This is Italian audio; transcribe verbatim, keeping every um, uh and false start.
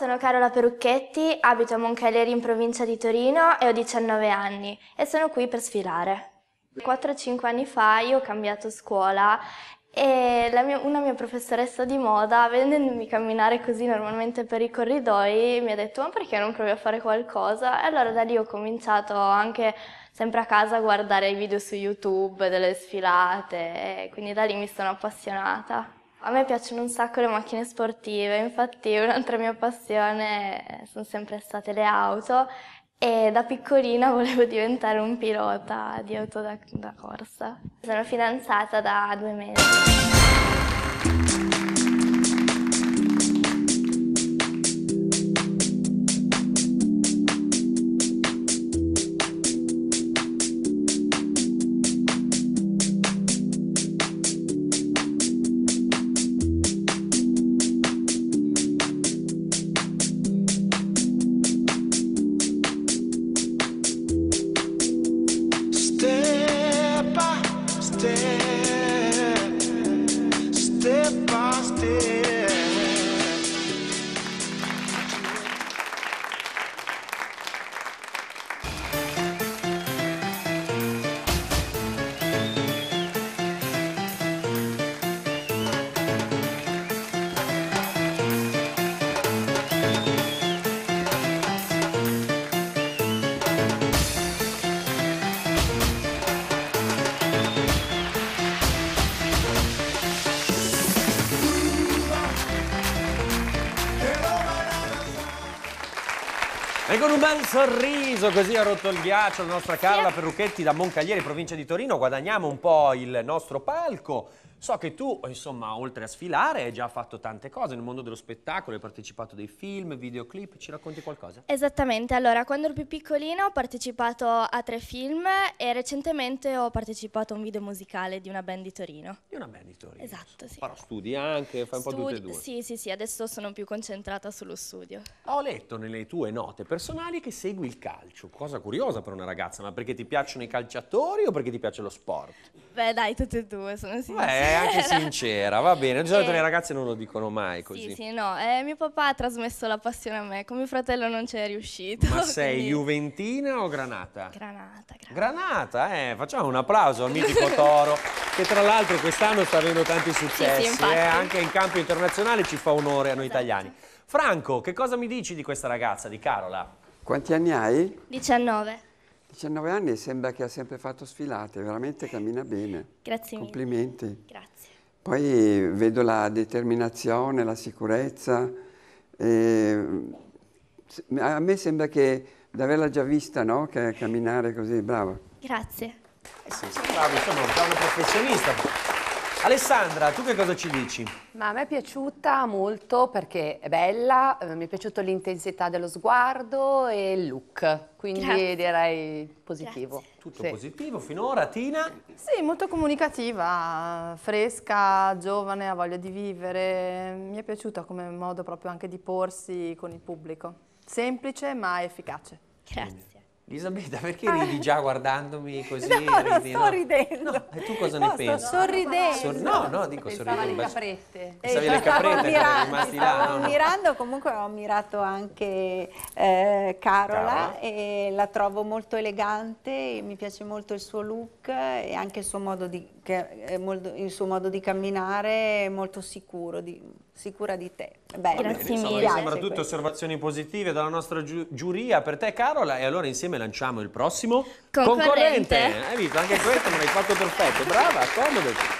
sono Carola Perucchetti, abito a Moncalieri in provincia di Torino e ho diciannove anni e sono qui per sfilare. quattro cinque anni fa io ho cambiato scuola e la mia, una mia professoressa di moda, vedendomi camminare così normalmente per i corridoi, mi ha detto ma perché non provi a fare qualcosa? E allora da lì ho cominciato anche sempre a casa a guardare i video su YouTube delle sfilate e quindi da lì mi sono appassionata. A me piacciono un sacco le macchine sportive, infatti un'altra mia passione sono sempre state le auto e da piccolina volevo diventare un pilota di auto da, da corsa. Sono fidanzata da due mesi. E con un bel sorriso così ha rotto il ghiaccio la nostra Carola Perucchetti da Moncalieri, provincia di Torino. Guadagniamo un po' il nostro palco. So che tu, insomma, oltre a sfilare, hai già fatto tante cose nel mondo dello spettacolo, hai partecipato a dei film, videoclip, ci racconti qualcosa? Esattamente, allora quando ero più piccolina ho partecipato a tre film e recentemente ho partecipato a un video musicale di una band di Torino. Di una band di Torino? Esatto, sì. Però studi anche, fai un po' tutte e due? Sì, sì, sì, adesso sono più concentrata sullo studio. Ho letto nelle tue note personali che segui il calcio, cosa curiosa per una ragazza, ma perché ti piacciono i calciatori o perché ti piace lo sport? Beh dai, tutte e due, sono sincera. Beh, anche sincera, va bene, di solito Eh, le ragazze non lo dicono mai così. Sì, sì, no, eh, mio papà ha trasmesso la passione a me, con mio fratello non c'è riuscito. Ma sei quindi... juventina o granata? Granata, granata. Granata, eh, facciamo un applauso al mitico Toro, che tra l'altro quest'anno sta avendo tanti successi, sì, eh, anche in campo internazionale ci fa onore a noi Esatto. italiani. Franco, che cosa mi dici di questa ragazza, di Carola? Quanti anni hai? diciannove. diciannove anni e sembra che ha sempre fatto sfilate, veramente cammina bene. Grazie mille. Complimenti. Grazie. Poi vedo la determinazione, la sicurezza. E a me sembra che di averla già vista, no? Che camminare così, brava. Grazie. Eh sì, sì, bravo, insomma, già una professionista. Alessandra, tu che cosa ci dici? Ma a me è piaciuta molto perché è bella, eh, mi è piaciuta l'intensità dello sguardo e il look, quindi Grazie. direi positivo. Grazie. Tutto Sì. positivo finora, Tina? Sì, molto comunicativa, fresca, giovane, ha voglia di vivere. Mi è piaciuta come modo proprio anche di porsi con il pubblico. Semplice ma efficace. Grazie. Elisabetta, perché ridi già guardandomi così? No, non ridi, sto no? ridendo. No, e tu cosa No, ne sto pensi? sorridendo. Sor- no, no, dico Pensava sorrido. alle un bacio. caprette. Pensavi alle caprette che erano rimasti là, Stavo no, no. ammirando, comunque ho ammirato anche eh, Carola, Carola. e la trovo molto elegante, mi piace molto il suo look e anche il suo modo di, che, è molto, il suo modo di camminare, è molto sicuro, di, sicura di te. Bello. Grazie Insomma, mille. mi sembra Piace tutte questo. osservazioni positive dalla nostra giu- giuria per te, Carola, e allora insieme lanciamo il prossimo Concorrente. Hai visto? Anche questo me l'hai fatto perfetto. Brava, accomodati.